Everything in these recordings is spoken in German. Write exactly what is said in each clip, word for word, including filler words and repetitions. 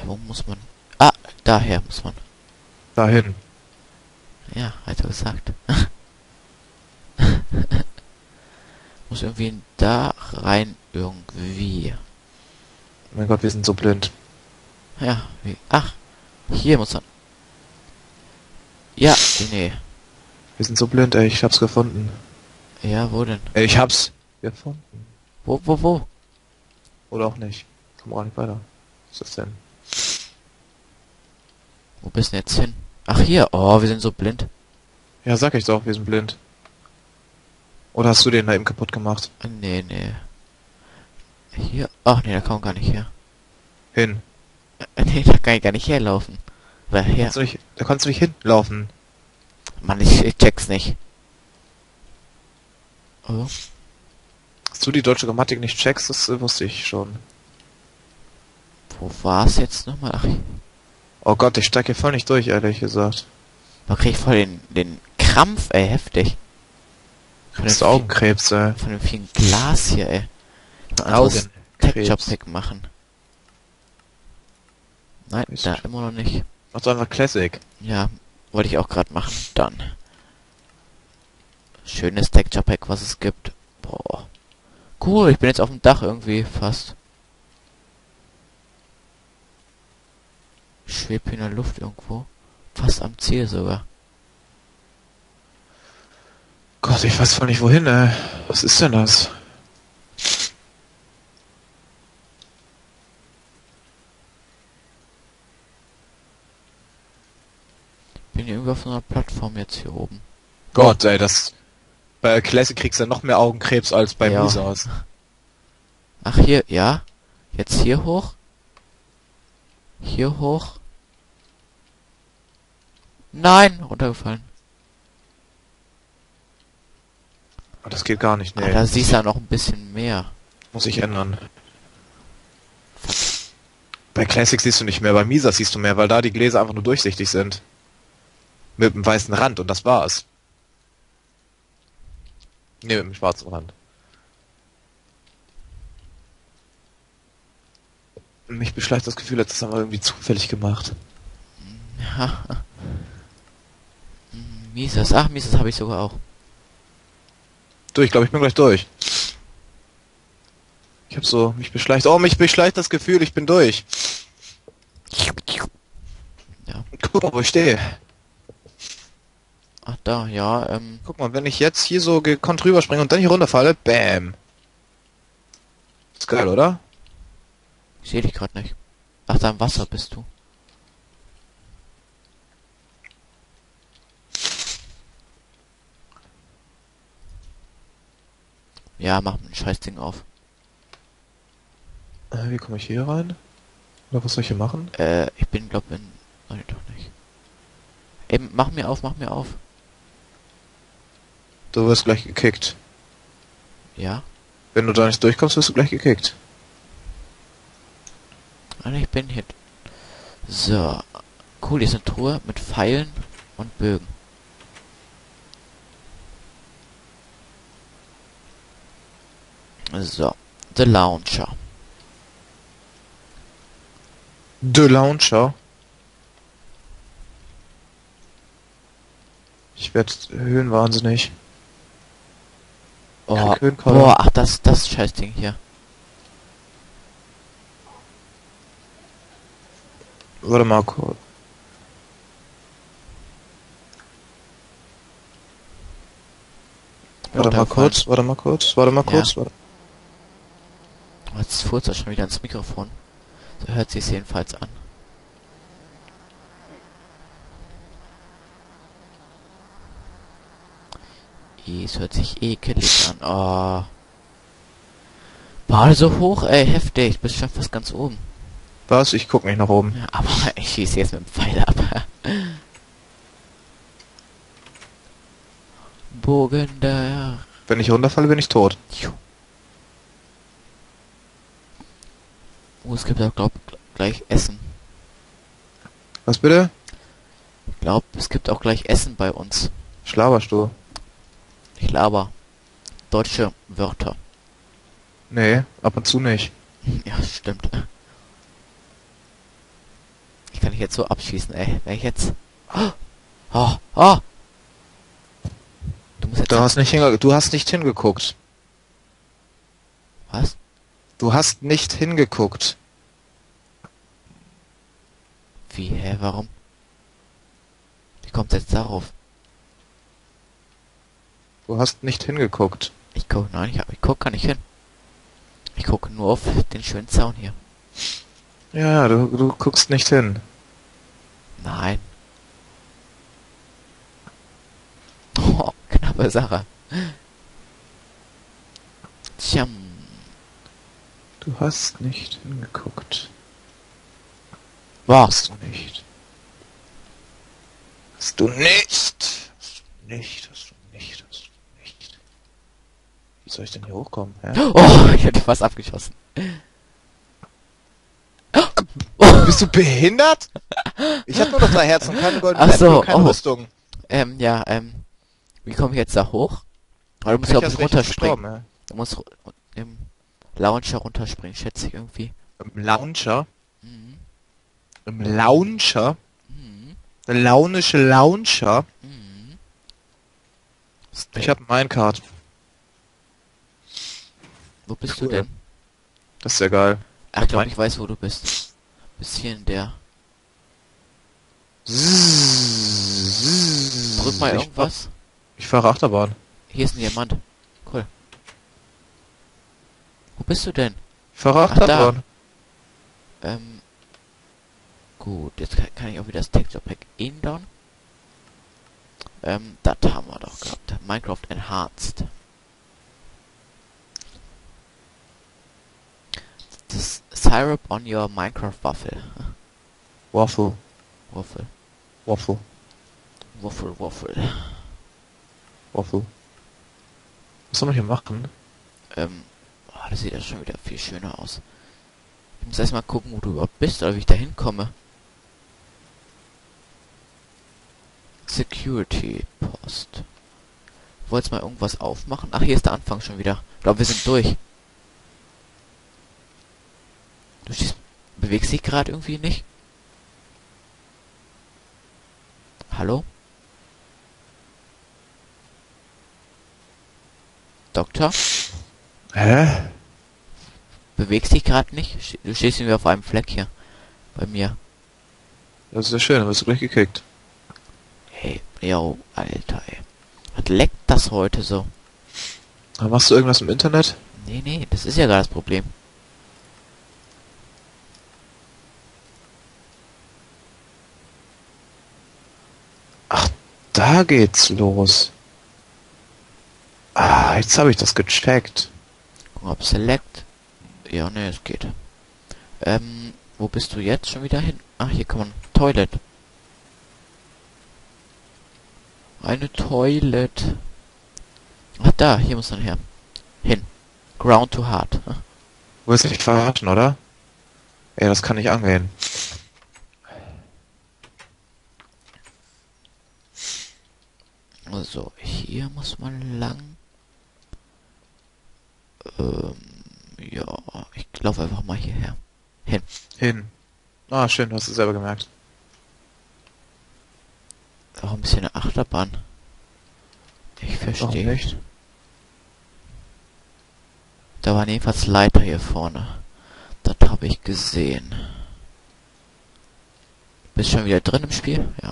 wo muss man? Ah, daher muss man. Dahin. Ja, hat er gesagt. Muss irgendwie da rein irgendwie. Mein Gott, wir sind so blind. Ja, wie? Ach, hier muss man. Ja, nee. Wir sind so blind, ey. Ich hab's gefunden. Ja, wo denn? Ey, ich hab's gefunden. Wo, wo, wo? Oder auch nicht. Komm auch nicht weiter. Was ist das denn? Wo bist du denn jetzt hin? Ach, hier. Oh, wir sind so blind. Ja, sag ich doch, wir sind blind. Oder hast du den da eben kaputt gemacht? Nee, nee. Hier. Ach, nee, da kann man gar nicht her. Hin. Äh, Nee, da kann ich gar nicht herlaufen. Oder her. Kannst du nicht, da kannst du nicht hinlaufen. Mann, ich, ich check's nicht. Oh. Dass du die deutsche Grammatik nicht checkst, das äh, wusste ich schon. Wo war's jetzt nochmal? Ach, Oh Gott, ich steig hier voll nicht durch, ehrlich gesagt. da krieg ich voll den, den Krampf, ey, heftig. Von Hast dem du vielen- Augenkrebs, ey. Von dem vielen Glas hier, ey. Augenkrebs. Texture Augenkrebs. Pack machen. Nein, Ist da schon- immer noch nicht. Mach doch einfach Classic. Ja, wollte ich auch gerade machen. Dann. Schönes Texture Pack, was es gibt. Boah. Cool, ich bin jetzt auf dem Dach irgendwie fast. Ich schweb hier in der Luft irgendwo. Fast am Ziel sogar. Gott, ich weiß voll nicht wohin, ey. Was ist denn das? Bin hier irgendwie auf so einer Plattform jetzt hier oben. Gott, ey, das... Bei Classic kriegst du ja noch mehr Augenkrebs als bei Ja. Misos. Ach, hier, ja. Jetzt hier hoch. Hier hoch. Nein, runtergefallen. Oh, das geht gar nicht, Ah, nee. da siehst du ja noch ein bisschen mehr. Muss ich ändern. Bei Classic siehst du nicht mehr, bei Misos siehst du mehr, weil da die Gläser einfach nur durchsichtig sind. Mit einem weißen Rand und das war's. Nee, mit einem schwarzen Rand. Mich beschleicht das Gefühl, das haben wir irgendwie zufällig gemacht. Ja. Hm, Mises. Ach, Mises habe ich sogar auch. Du, ich glaube, ich bin gleich durch. Ich hab so, mich beschleicht. Oh, mich beschleicht das Gefühl, ich bin durch. Ja. Guck mal, wo ich stehe. Ach, da, ja, ähm. Guck mal, wenn ich jetzt hier so gekonnt rüberspringe und dann hier runterfalle, bam. Ist geil, oder? Ich sehe dich gerade nicht. Ach, da im Wasser bist du. Ja, mach ein Scheißding auf. Äh, wie komme ich hier rein? Oder was soll ich hier machen? Äh, ich bin glaub in... Nein, doch nicht. Eben, mach mir auf, mach mir auf. Du wirst gleich gekickt. Ja? Wenn du da nicht durchkommst, wirst du gleich gekickt. Nein, ich bin hier. So. Cool, hier ist eine Truhe mit Pfeilen und Bögen. So. The Launcher. The Launcher. Ich werde höhenwahnsinnig. Oh, Krieg Höhenkoller. boah, ach, das, das Scheißding hier. Warte mal kurz. Warte mal Runtergefallen. kurz, warte mal kurz, warte mal Ja. kurz. Warte. Oh, jetzt furzt er schon wieder ins Mikrofon. So hört sich's jedenfalls an. Ih, es hört sich ekelig an. Oh. Boah, so hoch, ey, heftig. Du bist schon fast ganz oben. Was? Ich guck nicht nach oben. Ja, aber ich schieße jetzt mit dem Pfeil ab. Bogen der... Wenn ich runterfalle, bin ich tot. Oh, es gibt auch, glaub, gleich Essen. Was bitte? Ich glaub, es gibt auch gleich Essen bei uns. Schlaberst du? Ich laber. Deutsche Wörter. Nee, ab und zu nicht. Ja, stimmt. ich jetzt so abschießen, ey. Wenn ich jetzt... Oh, oh, oh. Du musst jetzt... Du hast nicht hinge du hast nicht hingeguckt. Was? Du hast nicht hingeguckt. Wie, hä, warum? Wie kommt jetzt darauf? Du hast nicht hingeguckt. Ich guck, nein, ich, hab- ich guck gar nicht hin. Ich gucke nur auf den schönen Zaun hier. Ja, du, du guckst nicht hin. Nein. Oh, knappe Sache. Tjam. Du hast nicht hingeguckt. Boah. Hast du nicht. Hast du nicht. Hast du nicht. Hast du nicht. Hast du nicht. Wie soll ich denn hier hochkommen? Hä? Oh, ich hätte fast abgeschossen. Bist du behindert? Ich hab nur noch drei Herzen und keine goldene Ach so, Äpfel und keine oh. Rüstung. Ähm, ja, ähm. Wie komme ich jetzt da hoch? Weil du musst, Ich glaube ich, hast richtig runterspringen. gestorben, Du musst ru- im Launcher runterspringen, schätze ich irgendwie. ja. Im Launcher? Mhm. Im Launcher? Mhm. Der launische Launcher? Mhm. Ich hab ein Minecart. Wo bist Cool. du denn? Das ist ja geil. Ach, ich glaube, ich weiß, wo du bist. Bist hier in der... Drück mal Ich irgendwas. fahr- Ich fahre Achterbahn. Hier ist ein Diamant. Cool. Wo bist du denn? Ich fahre Ach, da. Achterbahn. Ähm... Gut, jetzt kann, kann ich auch wieder das Texture Pack ändern. Ähm, das haben wir doch gehabt. Minecraft Enhanced. Das Syrup on your Minecraft Waffle. Waffle. Waffle. Waffle. Waffle, Waffle. Waffle. Was soll man hier machen? Ähm, oh, das sieht ja schon wieder viel schöner aus. Ich muss erstmal gucken, wo du überhaupt bist, oder wie ich da hinkomme. Security Post. Wolltest mal irgendwas aufmachen? Ach, hier ist der Anfang schon wieder. Ich glaube, wir sind durch. Du stehst, bewegst dich gerade irgendwie nicht? Hallo? Doktor? Hä? Bewegst dich gerade nicht? Ste- Du stehst irgendwie auf einem Fleck hier. Bei mir. Das ist ja schön, dann wirst du gleich gekickt. Hey, yo, Alter, ey. Was leckt das heute so? Aber machst du irgendwas im Internet? Nee, nee, das ist ja gar das Problem. Da geht's los. Ah, jetzt habe ich das gecheckt. Gucken, ob Select. Ja, ne, es geht. Ähm, wo bist du jetzt schon wieder hin? Ach, hier kann man. Toilet. Eine Toilet. Ach, da, hier muss man her. Hin. Ground to hard. Du willst mich verarschen, oder? Ey, das kann nicht angehen. Also, hier muss man lang. Ähm, ja, ich laufe einfach mal hierher. Hin. Hin. Ah, schön, du hast es selber gemerkt. Auch ein bisschen eine Achterbahn. Ich Warum verstehe. nicht? Da waren jedenfalls Leiter hier vorne. Das habe ich gesehen. Bist schon wieder drin im Spiel? Ja.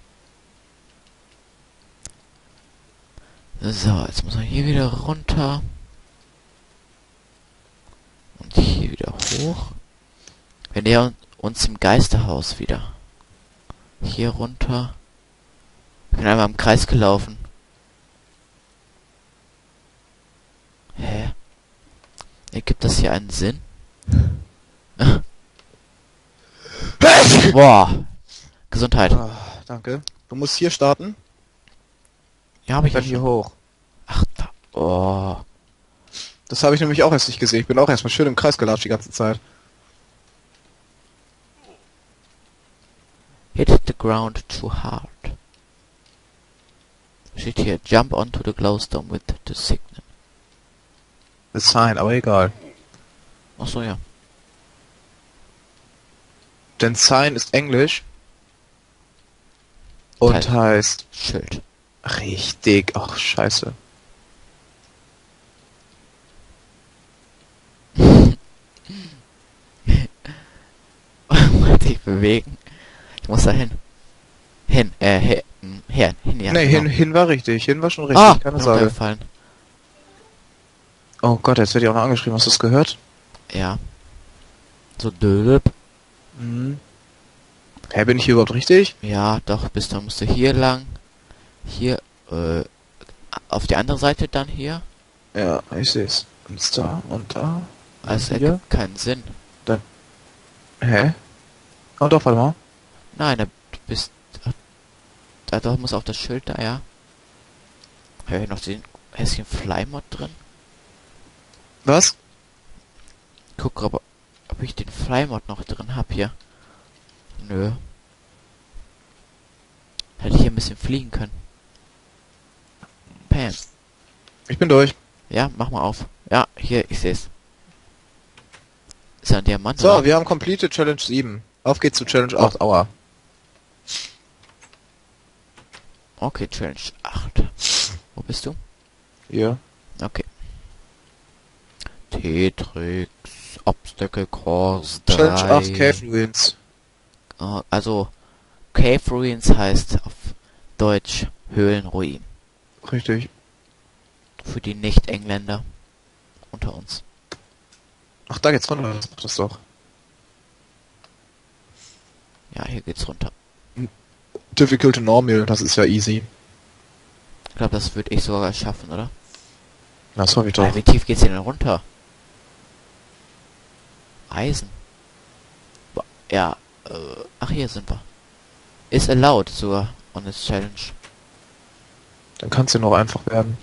So, jetzt muss man hier wieder runter. Und hier wieder hoch. Wir nähern uns im Geisterhaus wieder. Hier runter. Ich bin einmal im Kreis gelaufen. Hä? Ergibt das hier einen Sinn? Boah. Gesundheit. Ah, danke. Du musst hier starten. Ja, habe ich ja Dann hier schon. hoch. Ach, da. Oh. Das habe ich nämlich auch erst nicht gesehen. Ich bin auch erstmal schön im Kreis gelatscht die ganze Zeit. Hit the ground too hard. Steht hier, jump onto the glowstone with the signal. The sign, aber egal. Ach so, ja. Denn Sign ist Englisch Und Teil- heißt... Schild. Richtig. Ach, scheiße. Muss dich bewegen. Ich muss da hin. Hin, äh, her, hm, her, hin, ja. nee, genau. hin, hin war richtig. Hin war schon richtig. Ah, Keine bin Sorge. runtergefallen. Oh Gott, jetzt wird ich auch noch angeschrieben. Hast du es gehört? Ja. So dödöp. Mhm. Hä, bin ich hier überhaupt richtig? Ja, doch, bis dann musst du hier lang. Hier, äh, auf die andere Seite dann hier. Ja, ich sehe es. Und da und da. Also, hier? ergibt keinen Sinn. Hä? Oh doch, warte mal. Nein, da, du bist, da, da muss auf das Schild da, ja. Habe ich noch den hässlichen Flymod drin? Was? Guck, ob, ob ich den Flymod noch drin hab hier. Nö. Hätte ich hier ein bisschen fliegen können. Pam. Ich bin durch. Ja, mach mal auf. Ja, hier, ich seh's. Ist ja ein Diamant, So, oder? wir haben completed Challenge sieben. Auf geht's zu Challenge acht. Aua. Okay, Challenge acht. Wo bist du? Hier. Okay. Tetrix, Obstacle Course drei. Challenge acht Cave Ruins. Äh, Also, Cave Ruins heißt auf Deutsch Höhlenruinen. Richtig. Für die Nicht-Engländer unter uns. Ach, da geht's runter. Das macht das doch. Ja, hier geht's runter. Difficult to normal. Das ist ja easy. Ich glaube, das würde ich sogar schaffen, oder? Das hoffe ich Ah, doch. wie tief geht's hier denn runter? Eisen. Boah, ja, äh, ach, hier sind wir. Is allowed sogar on this challenge. Dann kann's ja noch einfach werden.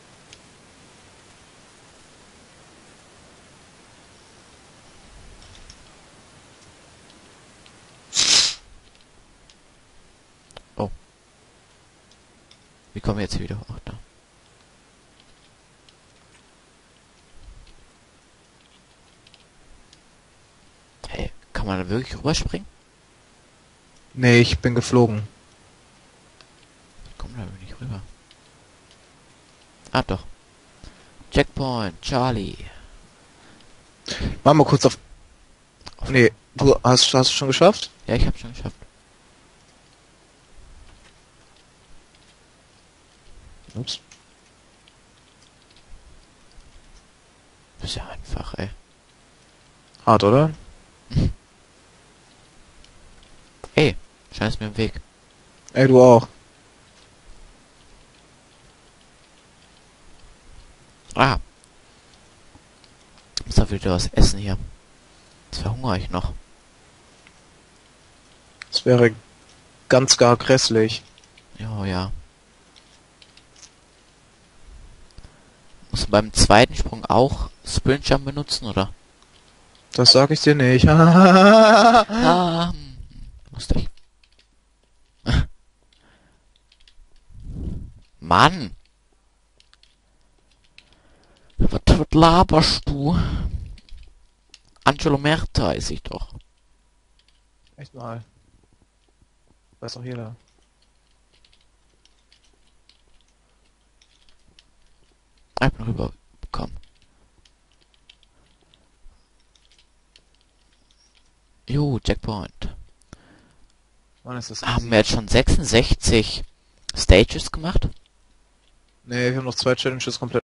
Wie kommen wir jetzt wieder? Ach, da. Hey, kann man da wirklich rüberspringen? Nee, ich bin geflogen. Komm da nicht rüber. Ah, doch. Checkpoint, Charlie. Mach mal kurz auf... Nee, du hast, hast du schon geschafft? Ja, ich hab's schon geschafft. Ups. Das ist ja einfach, ey. Hart, oder? Ey, scheinst mir im Weg. Ey, du auch. Ah. Muss da wieder was essen hier. Jetzt verhungere ich noch. Das wäre ganz gar grässlich. Ja, ja. Muss man beim zweiten Sprung auch Sprint Jump benutzen, oder? Das sag ich dir nicht. Ah, hm, musste ich. Mann! Was, was laberst du? Angelo Merta ist ich doch. Echt mal. Weiß doch jeder. Ich bin rübergekommen. Jo, Checkpoint. Wann ist das? Haben wir jetzt schon sechsundsechzig Stages gemacht? Nee, wir haben noch zwei Challenges komplett